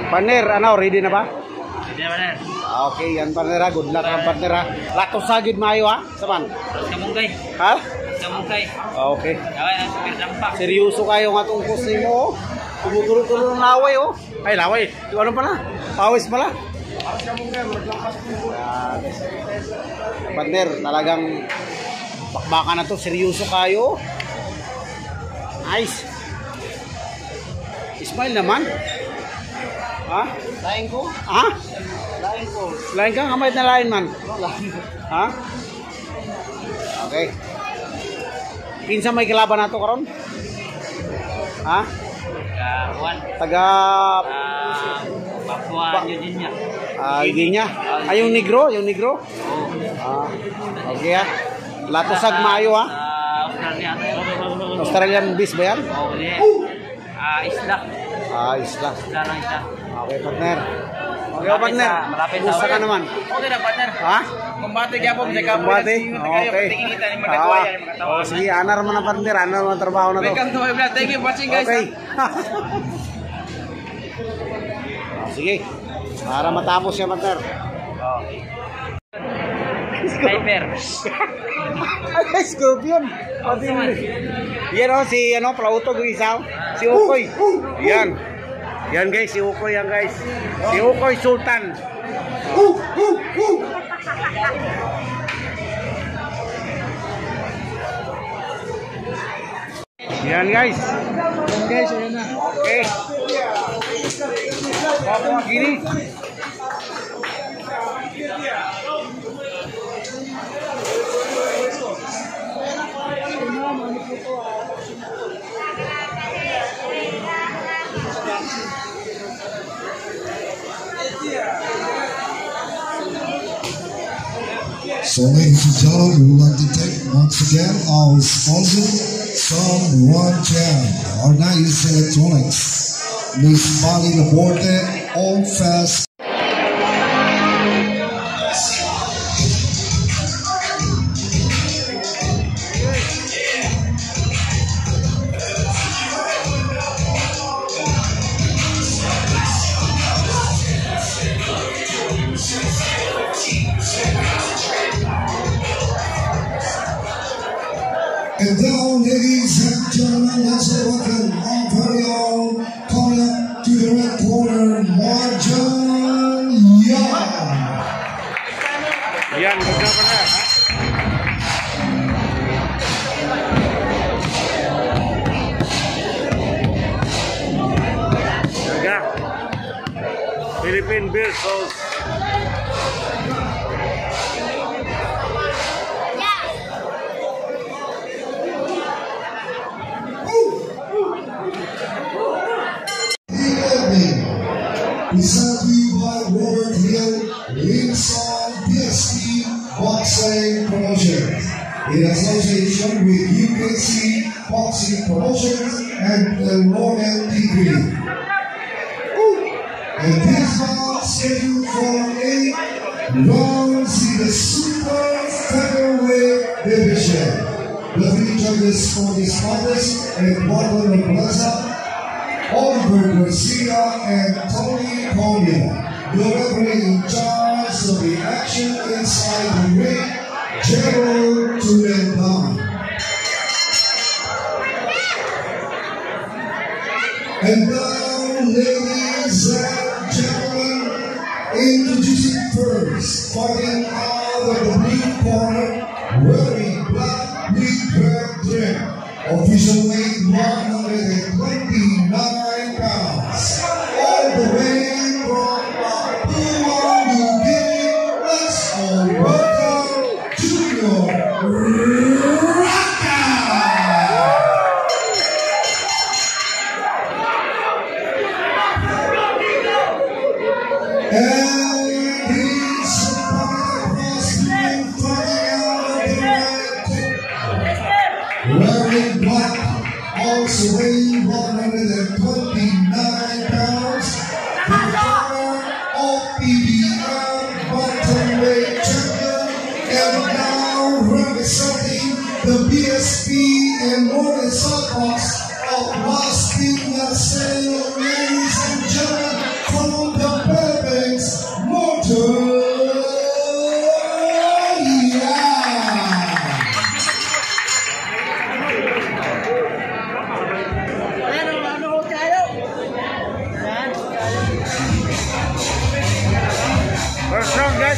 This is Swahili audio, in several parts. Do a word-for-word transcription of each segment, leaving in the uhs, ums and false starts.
Partner, ano, ready na ba? Ready na, partner. Okay, yan partner ha. Good luck ang partner ha. Lato sagid maayo ha. Saman? Kamungkay. Ha? Kamungkay. Okay. Kaway ang super dampak. Seryoso kayo nga tong post mo. Tumutulo-tulo ng laway oh. Ay, laway. Ano pala? Pawis pala. Partner, talagang bakbakan na to. Seryoso kayo. Nice. Ismail naman. Ha? Lain ko? Ha? Lain ko. Lain ka? Kamay na lain man. Ha? Okay. Kinsa may kilaban nato karon? Ha? Kawan. Taga Ah, Papua New Guinea. Ah, Guinea. Ah, yung negro, yung negro. Oh. Ah. Okay ha. Latosag maayo ha. Ah, Australia. Australian beef ba yan? Oh, yeah. Ah, isla. Ah, isla. Isla lang isla. Okay, partner. Okay, partner. Malapit sa Kumusta ka naman? Okay na, partner. Ha? Kumbate kaya po sa kapo. Kumbate? Okay. Ah, oh, sige, anar mo na partner. Anar mo na trabaho na to. Welcome to my vlog. Thank you for watching, guys. Okay. Oh, sige. Para matapos siya, partner. Oh. Sniper. Ay, Scorpion. Pati mo. Yan o, si ano, Plauto Guisaw. Si Ukoy. Yan. Yan guys, si Ukoy yan guys. Si Ukoy Sultan. Yan guys. Yan guys, ayan na. Okay. Papua Gini. So ladies and gentlemen, we would like to thank once again our sponsor, Sun One Jam, our nice electronics, Miss Molly Laporte, All Fast. And now, ladies and gentlemen, let's welcome our very own, coming up to the red corner, Marjan Young. Yan, magkapa na, ha? Jaga. Philippine Beer Sauce. Presented to you by Robert Hill, Linson P S T Boxing Promotions, in association with U K C Boxing Promotions and the Roman Degree. And this bout scheduled for eight rounds in the super featherweight division. The three judges for this contest are Marlon Plaza, Oliver Garcia, and Tony Collier. The referee in charge of the action inside the ring, Gerald Tulenban. And now, ladies and gentlemen, introducing first, fighting out of the blue corner, wearing black with red trim, official weight one hundred twenty-nine pounds, all the way from Papua New Guinea. Let's all welcome Junior Raka. And he's across the ring, fighting out of the red, wearing black, also weighing one hundred twenty-nine pounds, the former O P B M bantamweight champion, and now representing the B S P and Northern Southbox of Las Piñas, ladies and gentlemen, from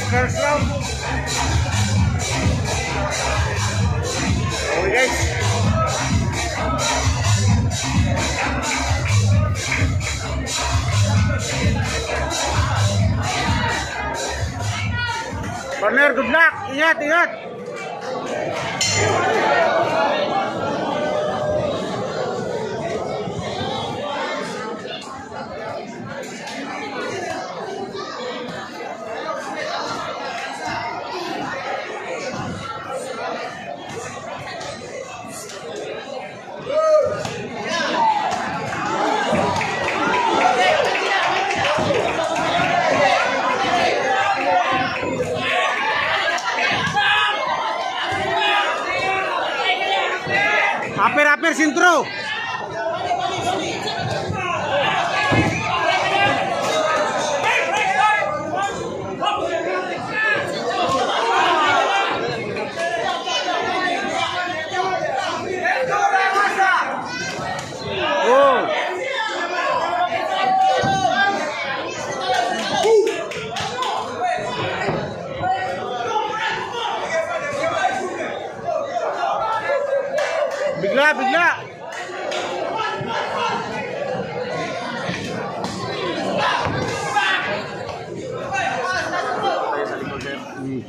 first round. Okay guys. Partner, good luck. Ingat, ingat. Hampir-hampir sintro. Oh. Bigla, bigla. Hmm.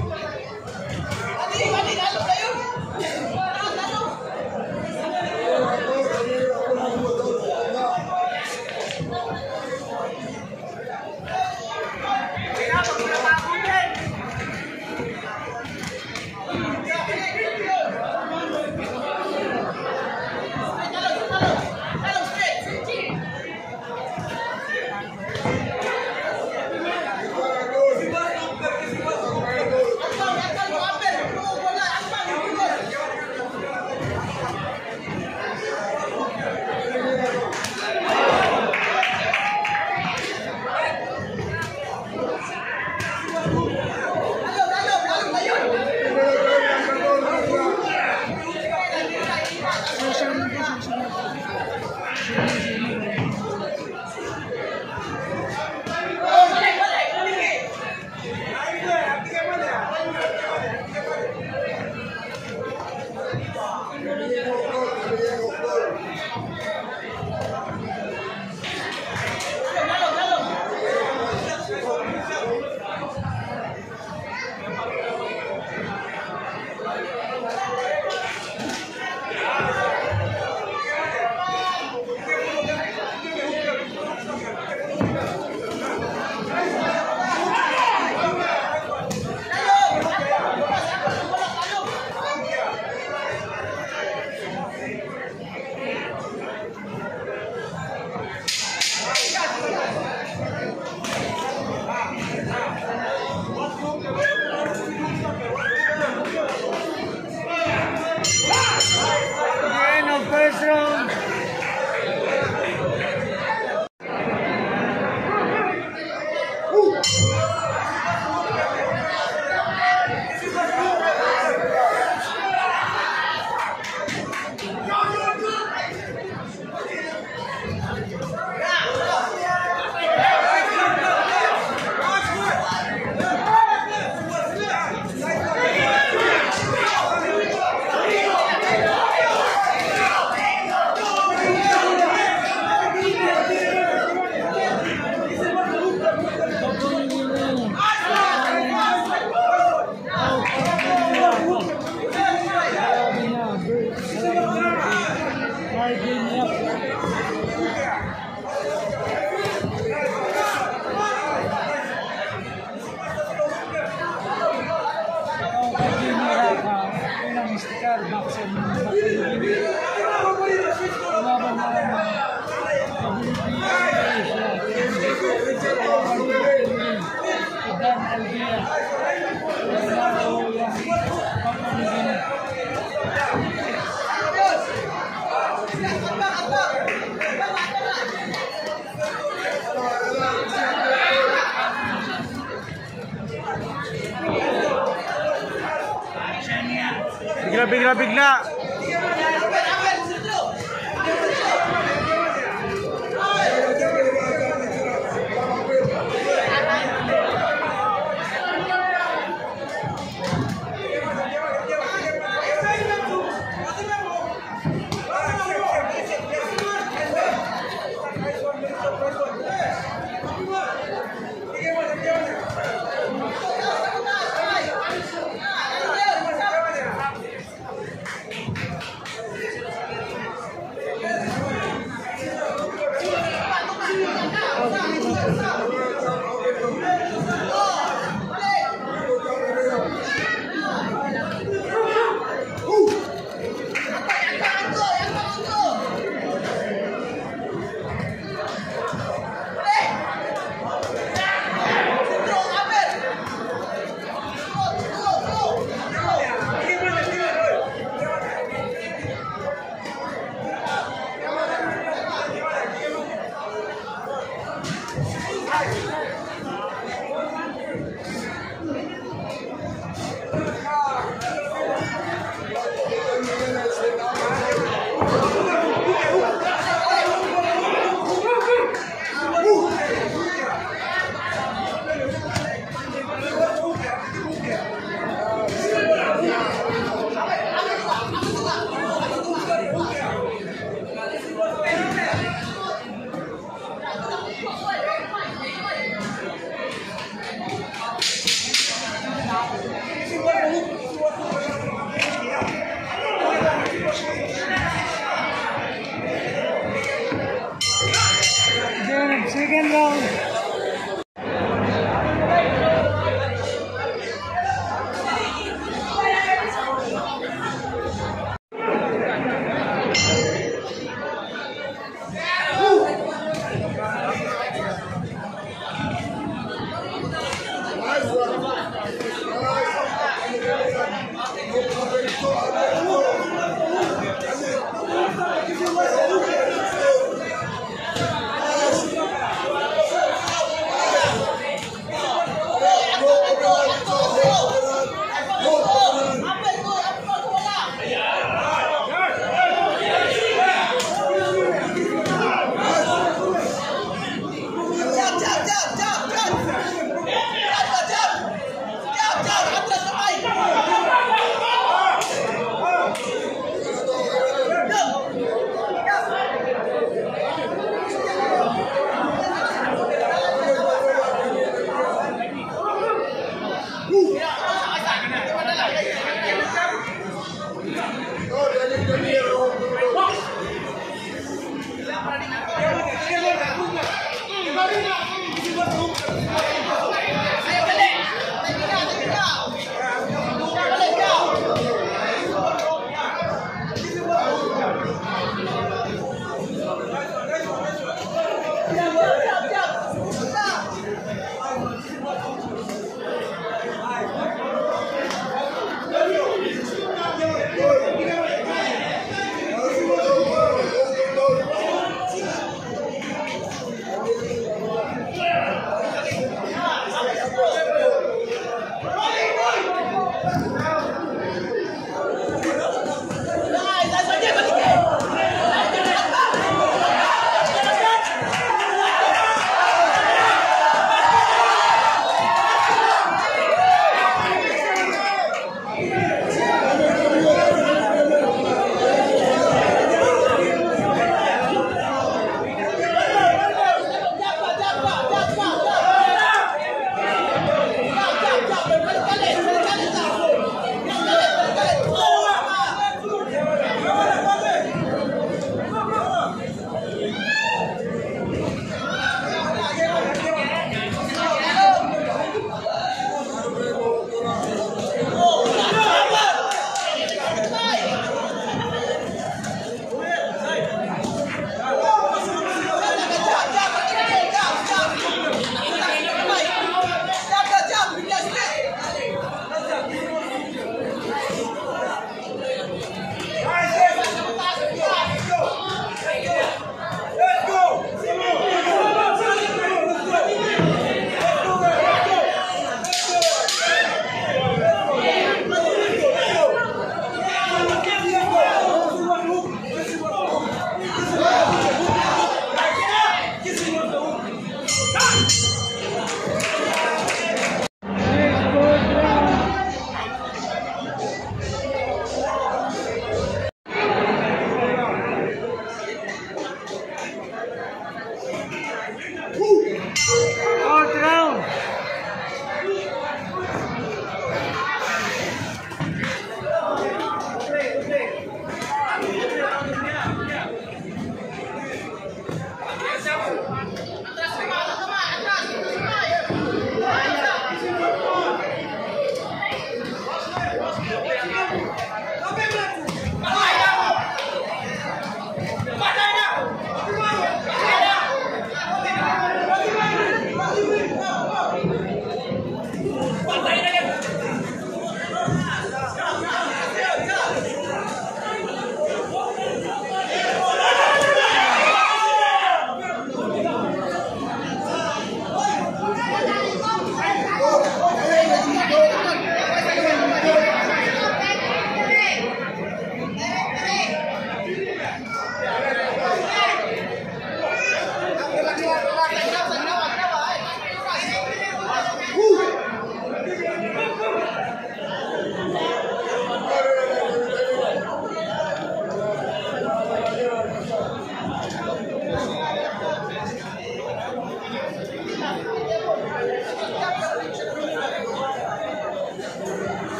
Bigla, bigla, bigla.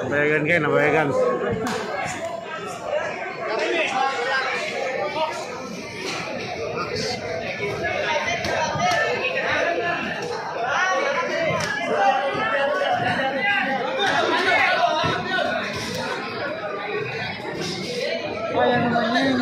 Nabayagan kayo, nabayagan. Kaya naman yun.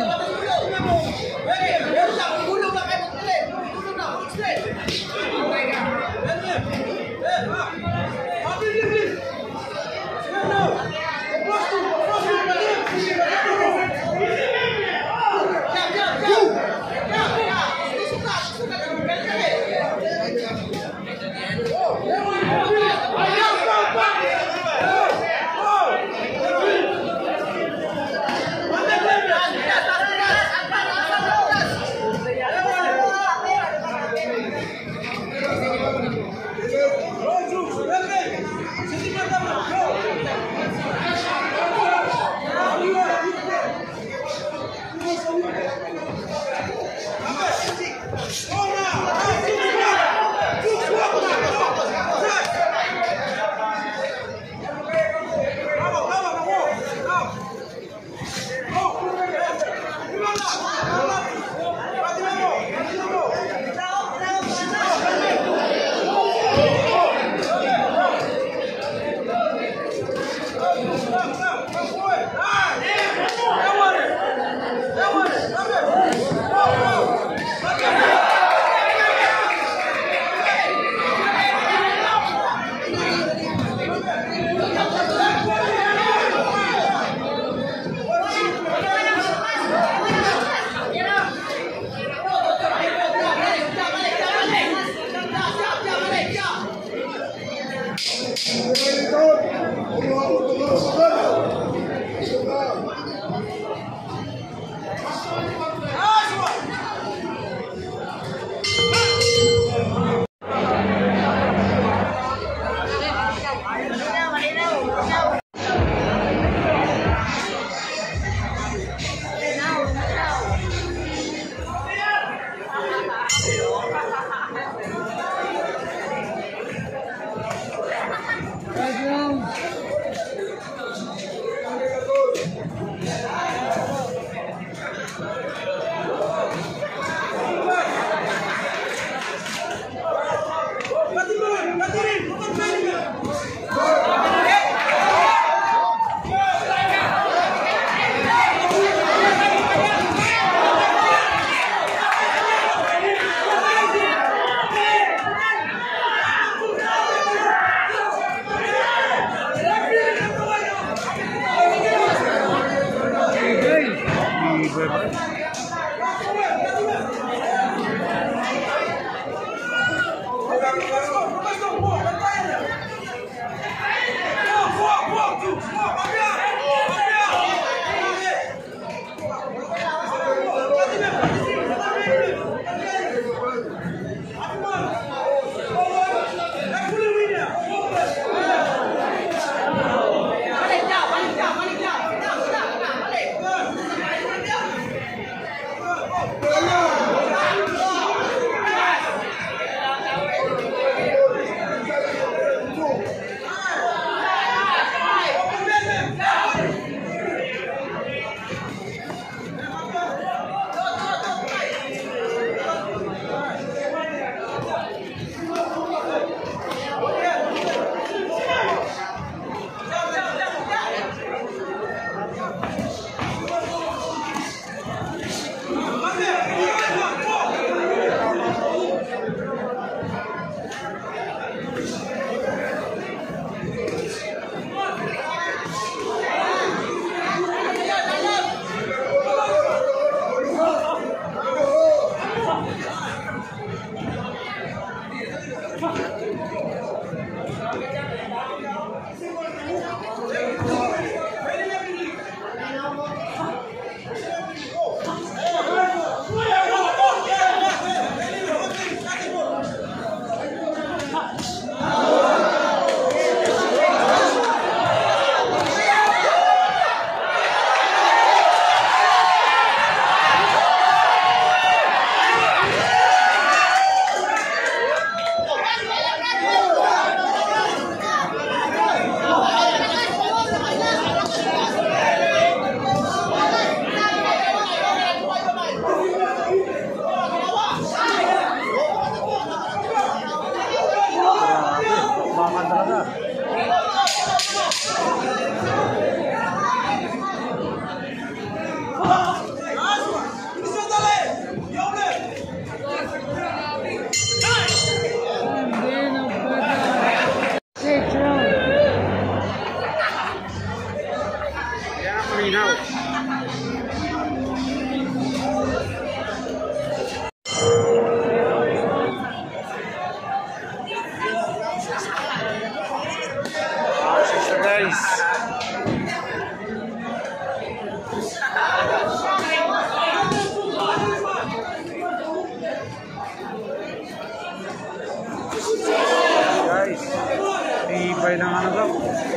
sabay ng ano ba?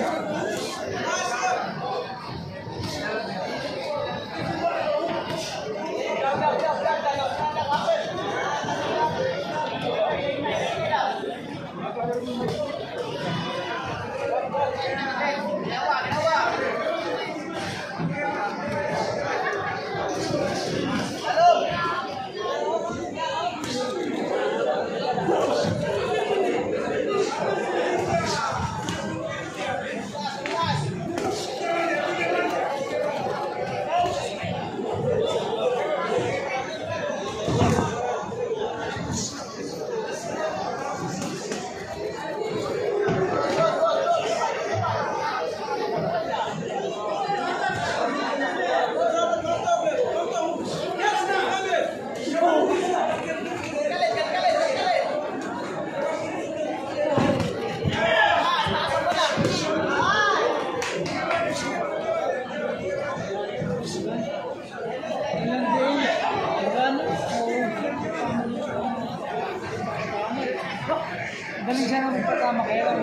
Galing siya naman patama kaya lang.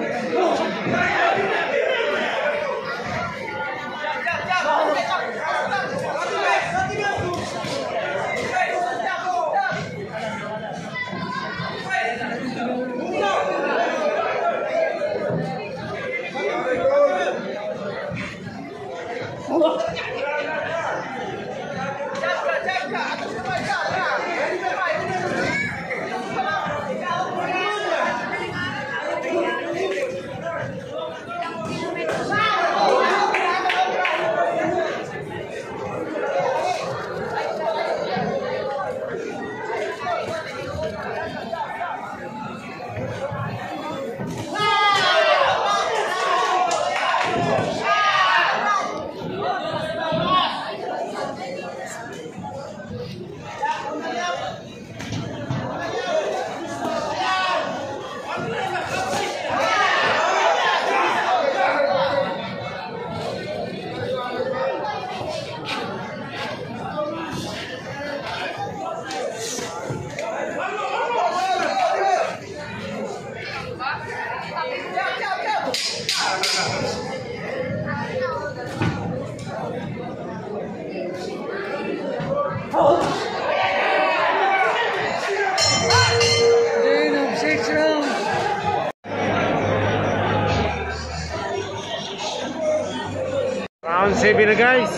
Round seven na guys.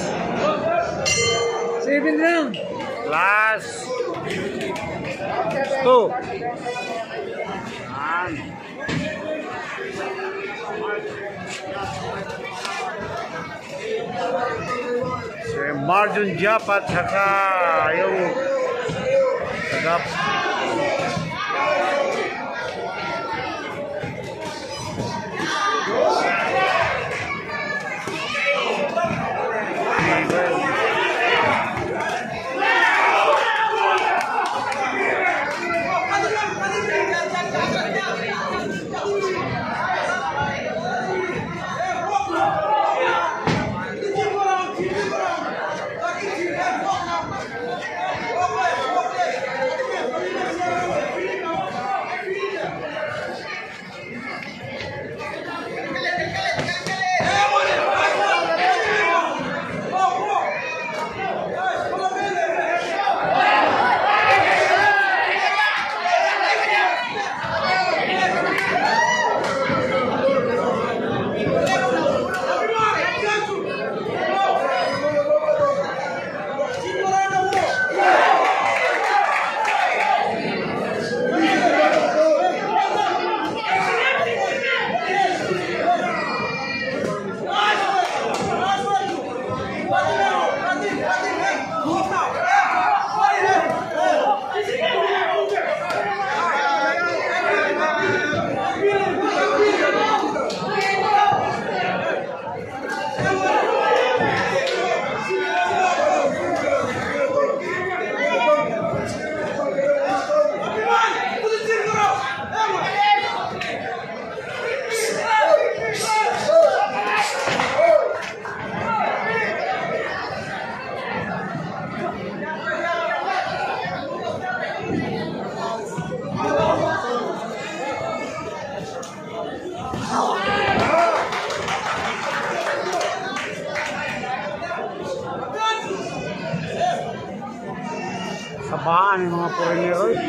Seven lang. Last two. Yan. Si Marjon Jap at saka yung tagap. Kapaan yung mga foreigner eh.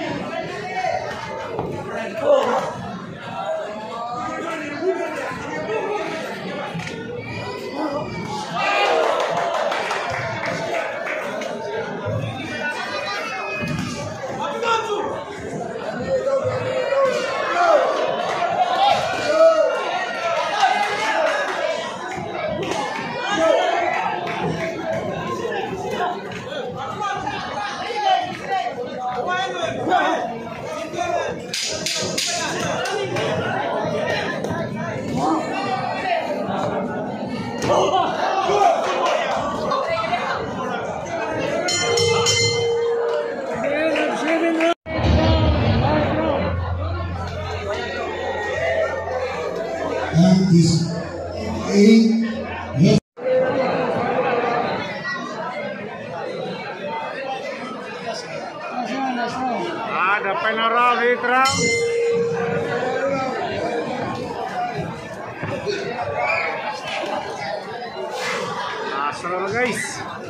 And is eight. Ada penara Vitra. Asal guys.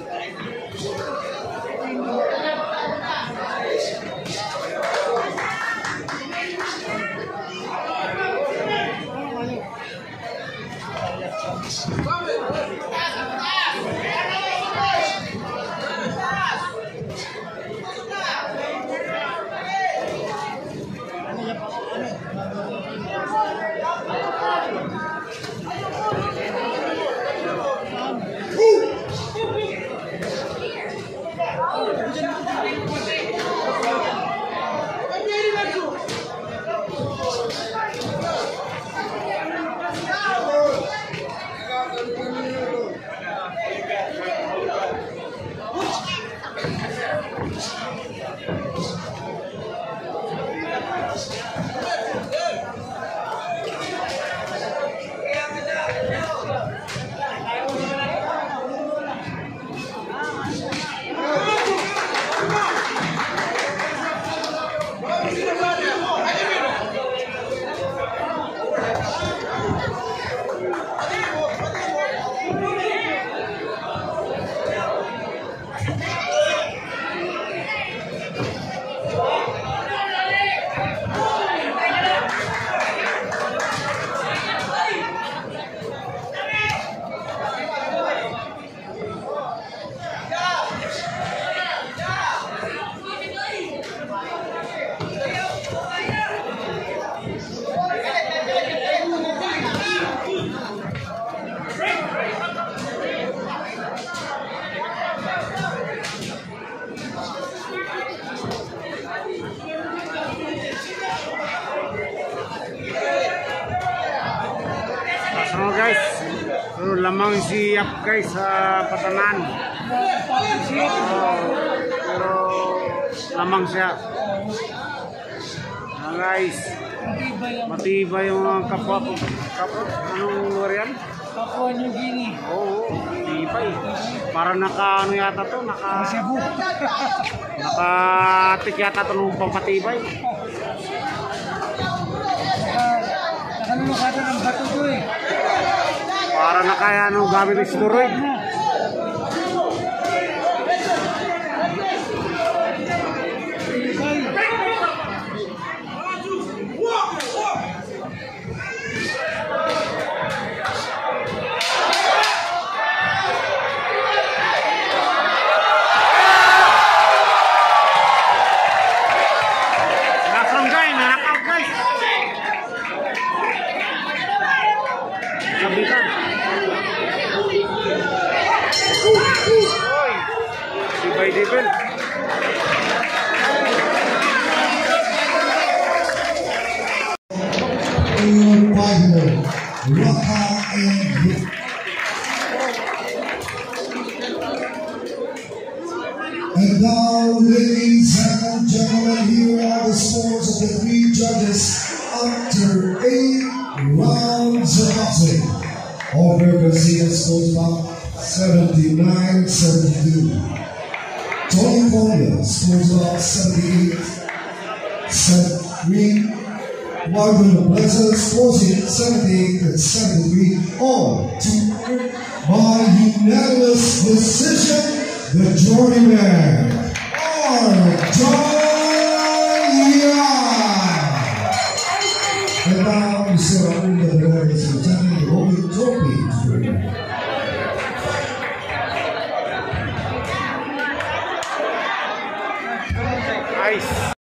So guys, so lamang si Yap guys sa patanan. Oh, pero lamang siya. Ah, guys, matibay yung mga kapwa po. Kapwa, anong lugar yan? Papua New Guinea. Oo, oh, matibay. Para naka ano yata to, naka Cebu. naka-tik yata to nung pampatibay. Nakalulukatan ng bato to eh. Para na kaya ano gamit ng steroid. Nasaan guys? Nakakaw guys. Sabitan. Oy, si Bay Devil. Your partner, Raka and Rick. And now, ladies and gentlemen, here are the scores of the three judges after eight rounds of boxing. Over Garcia scores about seventy-nine seventy-two. Tony Folia scores about seventy-eight seventy-three. Marvin Blesser scores it seventy-eight and seventy-three. All to by unanimous decision, the journeyman. Joya. And now Mister Unda Berada is returning the Robin Trophy. Nice.